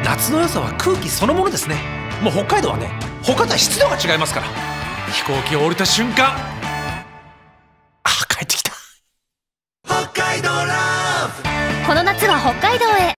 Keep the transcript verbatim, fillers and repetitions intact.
夏の良さは空気そのものですね。もう北海道はね、他とは湿度が違いますから。飛行機を降りた瞬間、あ、帰ってきた。北海道ラブ。 この夏は北海道へ。